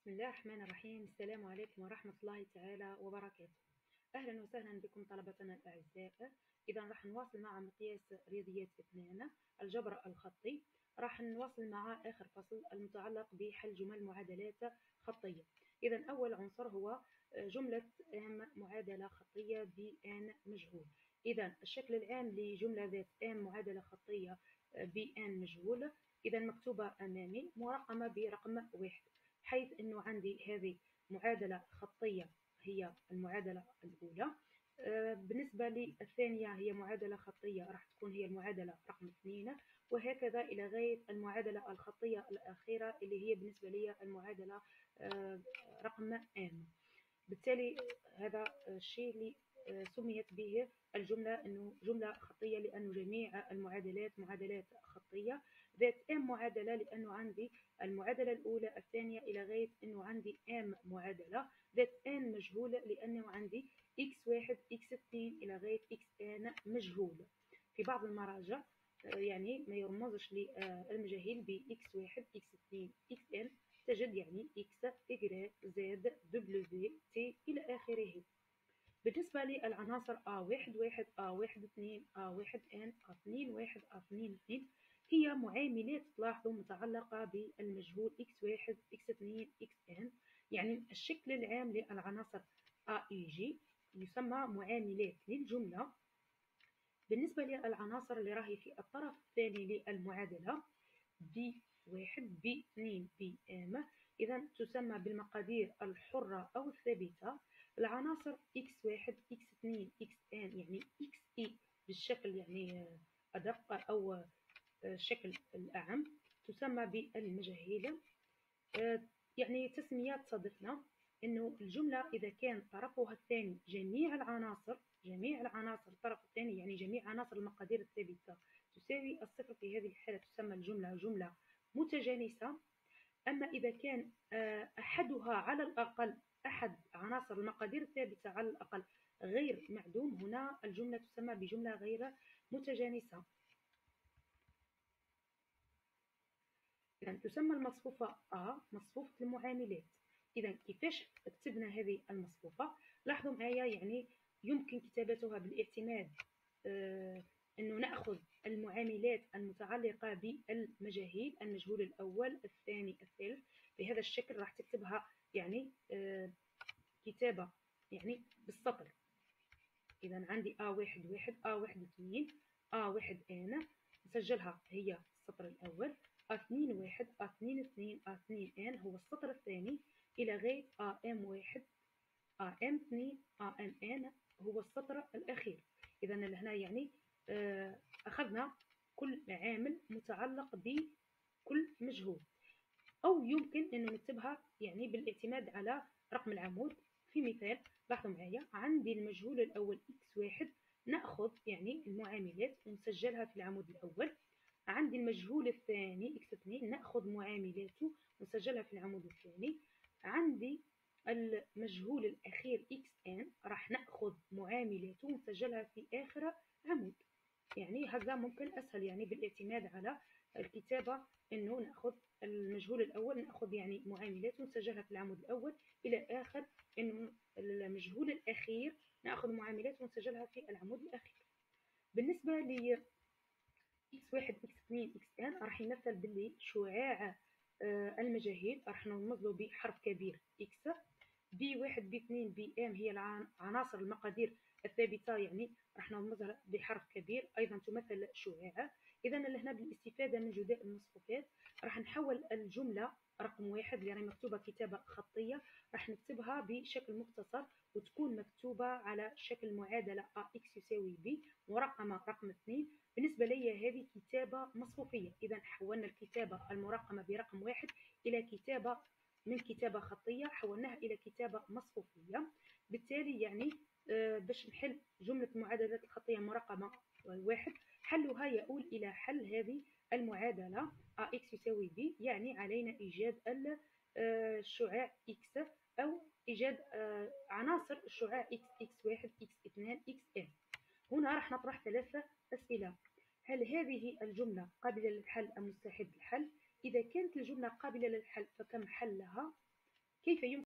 بسم الله الرحمن الرحيم. السلام عليكم ورحمة الله تعالى وبركاته. أهلا وسهلا بكم طلبتنا الأعزاء. إذا راح نواصل مع مقياس رياضيات 2 الجبر الخطي. راح نواصل مع آخر فصل المتعلق بحل جمل معادلات خطية. إذا أول عنصر هو جملة ام معادلة خطية بان مجهول. إذا الشكل العام لجملة ذات ام معادلة خطية بان مجهول إذا مكتوبة أمامي مرقمة برقم 1، حيث أنه عندي هذه معادلة خطية هي المعادلة الأولى. بالنسبة للثانية هي معادلة خطية راح تكون هي المعادلة رقم 2، وهكذا إلى غاية المعادلة الخطية الأخيرة اللي هي بالنسبة لي المعادلة رقم M. بالتالي هذا الشيء اللي سميت به الجملة أنه جملة خطية، لأن جميع المعادلات معادلات خطية ذات ام معادلة، لأنه عندي المعادلة الأولى الثانية إلى غاية أنه عندي ام معادلة ذات ان مجهولة، لأنه عندي x1 x2 إلى غاية xn مجهول. في بعض المراجع يعني ما يرمزش للمجاهيل ب x1 x2 xn، تجد يعني x y z w t إلى آخره. بالنسبة للعناصر A11 A12 A1n A21 A22 هي معاملات تلاحظوا متعلقة بالمجهول x1 x2 xn، يعني الشكل العام للعناصر AEG يسمى معاملات للجملة. بالنسبة للعناصر اللي راهي في الطرف الثاني للمعادلة B1 B2 Bm إذا تسمى بالمقادير الحرة أو الثابتة. العناصر x1 x2 xn يعني xe بالشكل يعني أدق أو الشكل الأعم تسمى بالمجاهيل. يعني تسمية تصادفنا أنه الجملة إذا كان طرفها الثاني جميع العناصر الطرف الثاني يعني جميع عناصر المقادير الثابتة تساوي الصفر، في هذه الحالة تسمى الجملة جملة متجانسة. أما إذا كان أحدها على الأقل أحد عناصر المقادير الثابتة على الأقل غير معدوم، هنا الجملة تسمى بجملة غير متجانسة. إذا تسمى المصفوفة A مصفوفة المعاملات. إذا كيفاش كتبنا هذه المصفوفة؟ لاحظوا معايا، يعني يمكن كتابتها بالاعتماد أنه نأخذ المعاملات المتعلقة بالمجاهيل، المجهول الأول الثاني الثالث، بهذا الشكل راح تكتبها يعني كتابة يعني بالسطر. إذا عندي A11 A12 A1n نسجلها هي السطر الأول، A21 A22 A2n هو السطر الثاني إلى غاية AM1 AM2 AMN هو السطر الأخير. إذا هنا يعني أخذنا كل عامل متعلق بكل مجهول، أو يمكن أن نكتبها يعني بالاعتماد على رقم العمود. في مثال لاحظوا معايا، عندي المجهول الأول x1 نأخذ يعني المعاملات ونسجلها في العمود الأول. عندي المجهول الثاني x2 نأخذ معاملاته ونسجلها في العمود الثاني. عندي المجهول الأخير xn راح نأخذ معاملاته ونسجلها في آخر عمود. يعني هذا ممكن أسهل يعني بالاعتماد على الكتابة، أنه نأخذ المجهول الأول نأخذ يعني معاملاته ونسجلها في العمود الأول إلى آخر، أنه المجهول الأخير نأخذ معاملاته ونسجلها في العمود الأخير. بالنسبة ل x1 x2 xn راح يمثل باللي شعاع المجاهيل راح نرمز له بحرف كبير x. b1 b2 bm هي العناصر المقادير الثابتة، يعني راح نرمزها بحرف كبير أيضا تمثل شعاع. إذا هنا بالاستفادة من جداء المصفوفات راح نحول الجملة رقم 1 اللي مكتوبة كتابة خطية راح نكتبها بشكل مختصر وتكون مكتوبة على شكل معادلة ax يساوي b مرقمة رقم 2. بالنسبة لي هذه كتابة مصفوفية. إذا حولنا الكتابة المرقمة برقم 1 إلى كتابة من كتابة خطية حولناها إلى كتابة مصفوفية. بالتالي يعني باش نحل جملة المعادلات الخطية مرقمة 1 حلها يؤول إلى حل هذه المعادلة ax يساوي b، يعني علينا إيجاد الشعاع x أو إيجاد عناصر الشعاع x x1 x2 xn. هنا راح نطرح 3 أسئلة. هل هذه الجملة قابلة للحل أم مستحيل الحل؟ إذا كانت الجملة قابلة للحل فكم حلها؟ كيف يمكن